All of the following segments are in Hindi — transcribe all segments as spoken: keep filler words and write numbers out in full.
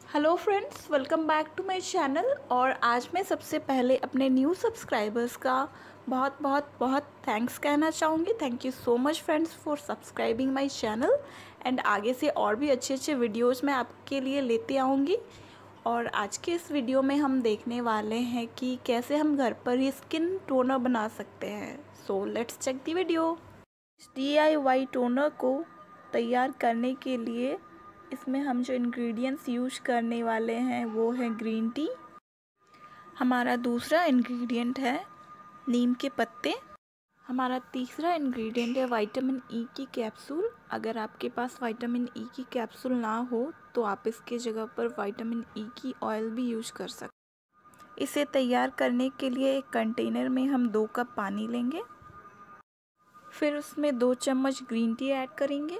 Hello friends, welcome back to my channel. और आज मैं सबसे पहले अपने न्यू सब्सक्राइबर्स का बहुत बहुत बहुत थैंक्स कहना चाहूँगी। Thank you so much friends for subscribing my channel. And आगे से और भी अच्छे अच्छे वीडियोस मैं आपके लिए लेते आऊँगी। और आज के इस वीडियो में हम देखने वाले हैं कि कैसे हम घर पर ही स्किन टोनर बना सकते हैं। So let's check the video. D I Y toner को तैयार करने के लिए इसमें हम जो इंग्रेडिएंट्स यूज करने वाले हैं वो है ग्रीन टी। हमारा दूसरा इंग्रेडिएंट है नीम के पत्ते। हमारा तीसरा इंग्रेडिएंट है विटामिन ई की कैप्सूल। अगर आपके पास विटामिन ई की कैप्सूल ना हो तो आप इसके जगह पर विटामिन ई की ऑयल भी यूज कर सकते हैं। इसे तैयार करने के लिए एक कंटेनर में हम दो कप पानी लेंगे, फिर उसमें दो चम्मच ग्रीन टी ऐड करेंगे,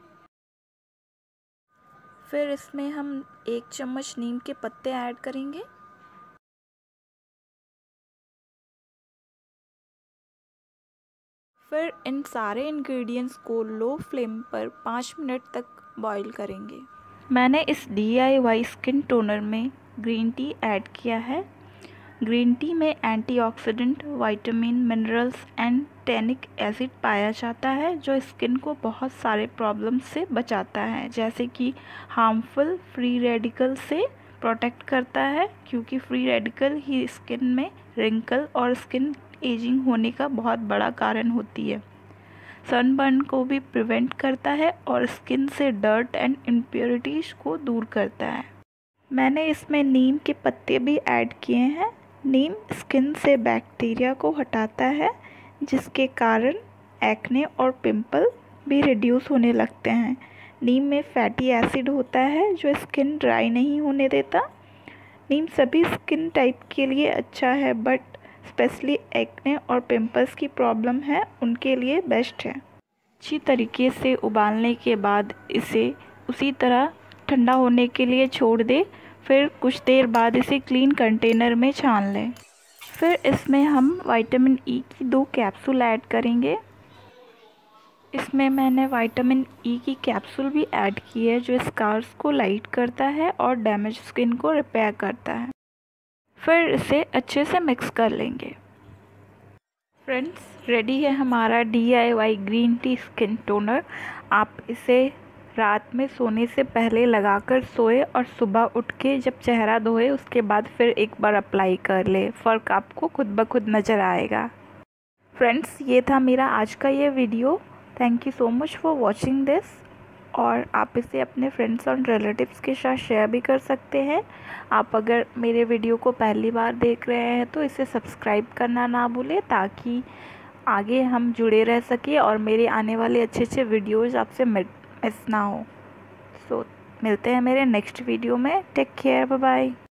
फिर इसमें हम एक चम्मच नीम के पत्ते ऐड करेंगे, फिर इन सारे इंग्रेडिएंट्स को लो फ्लेम पर पाँच मिनट तक बॉईल करेंगे। मैंने इस D I Y skin toner में ग्रीन टी ऐड किया है। ग्रीन टी में antioxidant, vitamin, minerals and tannic acid पाया जाता है जो स्किन को बहुत सारे प्रॉब्लम्स से बचाता है, जैसे कि हार्मफुल फ्री रेडिकल से प्रोटेक्ट करता है, क्योंकि फ्री रेडिकल ही स्किन में रिंकल और स्किन एजिंग होने का बहुत बड़ा कारण होती है। सनबर्न को भी प्रिवेंट करता है और स्किन से डर्ट एंड impurities को दूर करता है। मैंने इसमें नीम के पत्ते भी ऐड किए हैं। नीम स्किन से बैक्टीरिया को हटाता है, जिसके कारण एक्ने और पिंपल भी रिड्यूस होने लगते हैं। नीम में फैटी एसिड होता है जो स्किन ड्राई नहीं होने देता। नीम सभी स्किन टाइप के लिए अच्छा है, बट स्पेशली एक्ने और पिंपल्स की प्रॉब्लम है उनके लिए बेस्ट है। अच्छी तरीके से उबालने के बाद इसे उसी तरह ठंडा होने के लिए छोड़ दे, फिर कुछ देर बाद इसे क्लीन कंटेनर में छान लें। फिर इसमें हम विटामिन ई की दो कैप्सूल ऐड करेंगे। इसमें मैंने विटामिन ई की कैप्सूल भी ऐड की है जो स्कार्स को लाइट करता है और डैमेज स्किन को रिपेयर करता है। फिर इसे अच्छे से मिक्स कर लेंगे। फ्रेंड्स, रेडी है हमारा D I Y green tea skin toner. आप इसे रात में सोने से पहले लगाकर सोए और सुबह उठ के जब चेहरा धोए उसके बाद फिर एक बार अप्लाई कर ले। फ़र्क आपको खुद ब खुद नज़र आएगा। फ्रेंड्स, ये था मेरा आज का ये video. Thank you so much for watching this. और आप इसे अपने फ्रेंड्स और रिलेटिव्स के साथ शेयर भी कर सकते हैं। आप अगर मेरे वीडियो को पहली बार देख रहे हैं तो इसे सब्सक्राइब करना ना भूलें, ताकि आगे हम जुड़े रह सकें और मेरे आने वाले अच्छे अच्छे वीडियोज़ आपसे मिस ना हो। सो मिलते हैं मेरे नेक्स्ट वीडियो में। Take care, bye bye.